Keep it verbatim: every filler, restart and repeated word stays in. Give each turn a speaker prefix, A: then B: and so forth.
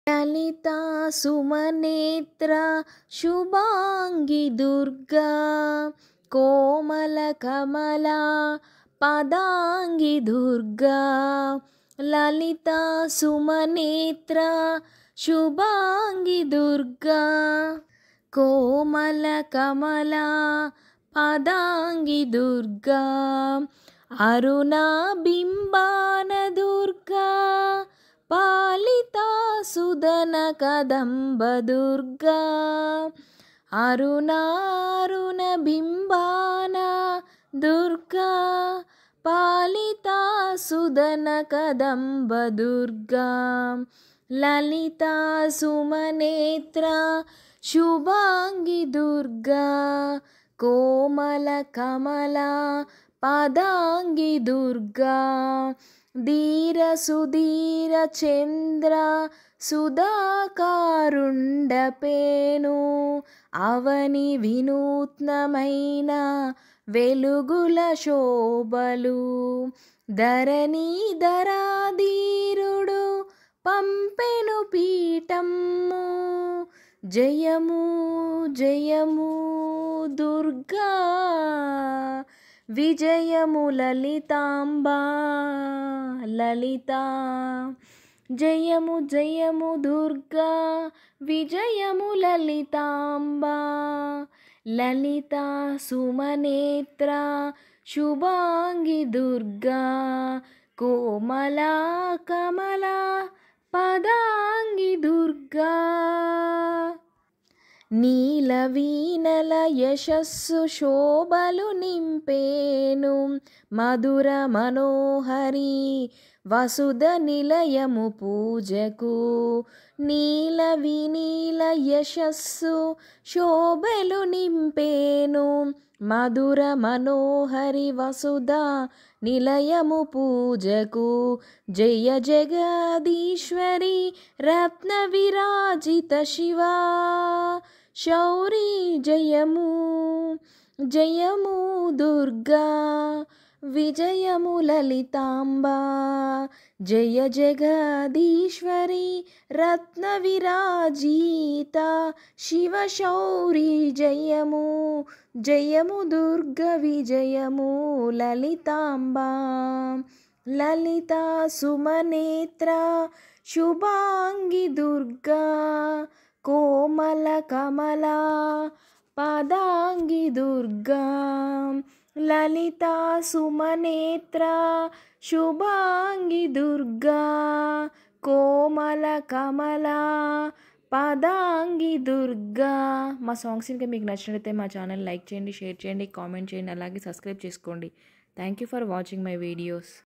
A: లలితా సుమనేత్ర శుభాంగి దుర్గా కోమల కమలా పదాంగి దుర్గా లలితా సుమనేత్ర శుభాంగి దుర్గా కోమల కమలా పదాంగి దుర్గా అరుణా బింబాన దుర్గా పాలితా సుదన కదంబ దుర్గా అరుణారుణ బింబాన దుర్గా పాలితా సుదన కదంబ దుర్గా లలితా సుమనేత్ర శుభాంగి దుర్గా కోమల కమలా పదాంగి దుర్గా ధీర సుధీర చంద్ర సుధాకారుండపేను అవని వినూత్నమైన వెలుగుల శోభలు ధరణి ధరాధీరుడు పంపెను పీఠము జయము జయము దుర్గా విజయము లలితాంబా లలిత జయము జయము దుర్గా విజయము లలితాంబా లలితా సుమనేత్ర శుభాంగి దుర్గా కోమలా కమలా పదాంగి దుర్గా నీలవీనల యశస్సు శోభలు నింపేను మధుర మనోహరి వసుధ నిలయము పూజకు నీల వినీల యశస్సు శోభలు నింపేను మధుర మనోహరి వసుధ నిలయము పూజకు జయ జగదీశ్వరి రత్న విరాజిత శివా శౌరీ జయము జయము దుర్గా విజయము లలితాంబా జయ జగదీశ్వరి రత్న విరాజిత శివ శౌరీ జయము జయము దుర్గ విజయము లలితాంబా లలితా సుమనేత్ర శుభాంగి దుర్గా కోమల కమలా పదాంగి దుర్గా లలితా సుమనేత్ర శుభాంగి దుర్గా కోమల కమలా పదాంగి దుర్గా. మా సాంగ్స్ ఇంకా మీకు నచ్చినట్లయితే మా ఛానల్ లైక్ చేయండి, షేర్ చేయండి, కామెంట్ చేయండి, అలాగే సబ్స్క్రైబ్ చేసుకోండి. Thank you for watching my videos.